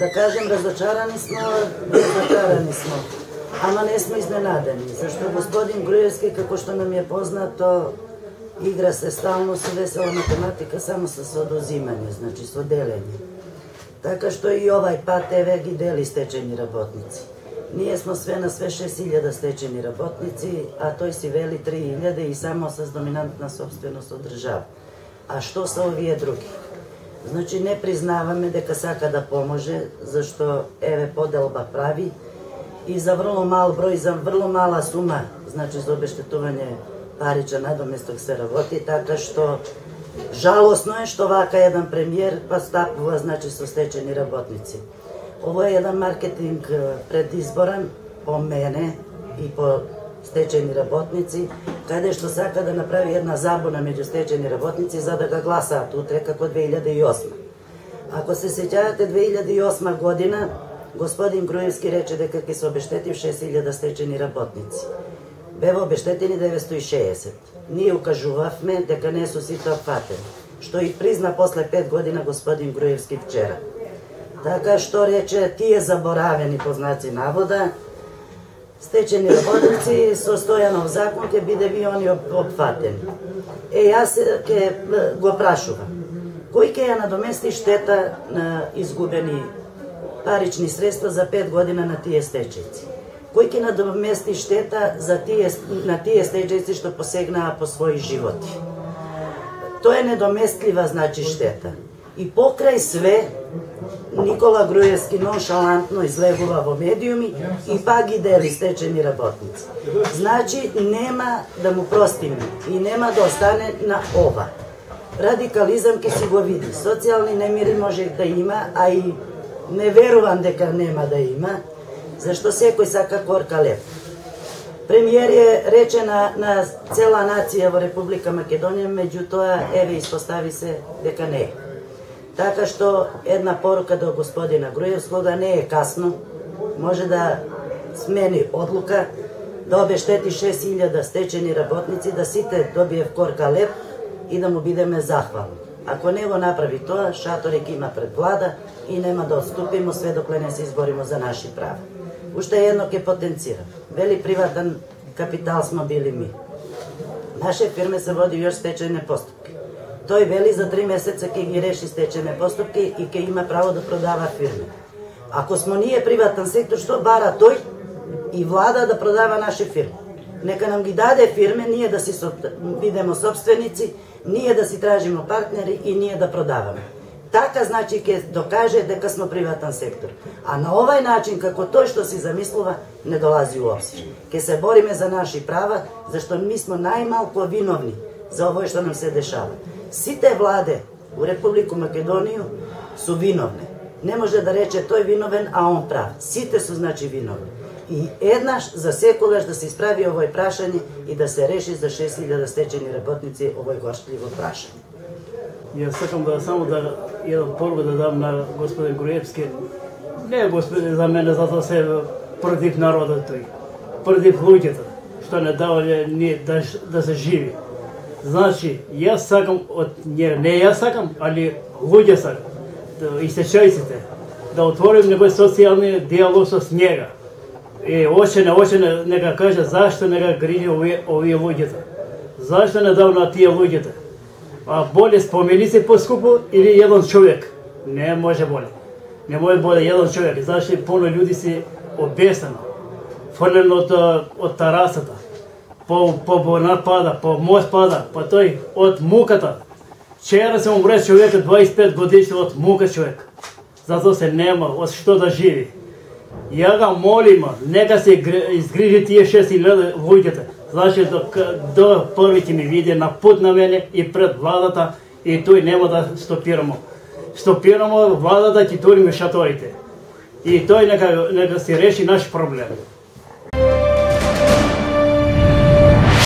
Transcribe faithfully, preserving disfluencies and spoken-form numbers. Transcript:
да кажем, разочарани смо, разочарани смо. Ама не смо изненадени, зашто господин Груевски, како што нам е познато, игра се стално со весела математика, само со одузимање, значи со делење. Така што и овај пат еве ги дели стечени работници. Ние смо све на све шест илјади стечени работници, а тој си вели три илјади и само с доминантна собственост од држава. А што се овие други? Значи не признаваме дека сака да поможе, зашто еве поделба прави и за врло мал број, за врло мала сума, значи за обештетување паричен надоместок се работи, така што жалосно е што вака еден премиер па стапува, значи, со стечени работници. Ово е еден маркетинг предизборен по мене и по стечени работници, каде што сака да направи една забуна меѓу стечени работници за да ga гласаат утре како две илјади и осма. Ако се сеќавате две илјади и осма година, господин Груевски рече дека ќе се обештетив шест илјади стечени работници. Бева обештетени деветстотини и шеесет. Ние укажувавме дека не су сите опфатени, што и призна после пет година господин Груевски вчера. Така што рече, тие заборавени по знаци навода, стечени работници со Стојанов закон ќе биде ви они опфатени. Е, јас ќе го прашувам, кој ќе ја надомести штета на изгубени парични средства за пет година на тие стечајци? Кој ќе надомести штета за тие, на тие стечајци што посегнаа по своји животи? Тоа е недоместлива, значи, штета. И покрај све, Никола Груевски ноншалантно излегува во медиуми и пак ги дели стечени работници. Значи, нема да му простиме и нема да остане на ова. Радикализам ќе си го види. Социјални немири може да има, а и не верувам дека нема да има, зашто секој сака корка леп. Премиер е рече на, на цела нација во Република Македонија, меѓутоа, еве, испостави се дека не е. Така што една порука до господина Груевского, да не е касно, може да смени одлука, да обештети шест илјади стечени работници, да сите добиев корка леп и да му бидеме захвални. Ако не го направи тоа, шатори ќе има пред влада и нема да отступимо све докле не се изборимо за наши права. Уште едно ќе потенцирам. Вели приватен капитал смо били ми. Наше фирме се води још стечајни постапки. Тој вели за три месеца ќе ги реши стечајни постапки и ќе има право да продава фирме. Ако смо ние приватен сектор, што бара тој и влада да продава наши фирми? Нека нам ги даде фирме, ние да си бидеме собственици, ние да си тражимо партнери и ние да продаваме. Така, значи, ќе докаже дека смо приватен сектор. А на овај начин, како тој што си замислува, не долази уопште. Ќе се бориме за наши права, зашто ми смо најмалку виновни за овој што нам се дешава. Сите владе у Република Македонија су виновни. Не може да рече тој виновен, а он прав. Сите су, значи, виновни. И еднаш за секогаш да се исправи овој прашање и да се реши за шест илјади стечени работници овој горчливо прашање. Јас сакам да само да еден порука да дам на господин Груевски. Не господин за мене, затоа се против народот тој. Против луѓето, што не давале ние да, да се живи. Значи, јас сакам од не, не јас сакам, али луѓе сакам, да, истечајците, да отворим некој социјални диалог со njega. И още не, още не, нека каже зашто не га грижи овие, овие луѓето. Зашто не дав на тие луѓето? А боле спомени се поскупо или еден човек? Не може боле. Не може боле еден човек, зашто полно луѓе си обесено, фрлено од, од тарасата, по, по борнат пада, по мост пада, па тој од муката. Вчера се умре човек, дваесет и пет годишни од мука човек. Затоа се нема од што да живи. Ја ga молим, нека се изгрижи тие шест илјади луѓето. Значи до, до први ќе ми види на пут на мене и пред владата и тој нема да стопирамо. Стопирамо владата ќе туриме шаторите. И тој нека, нека се реши наш проблем.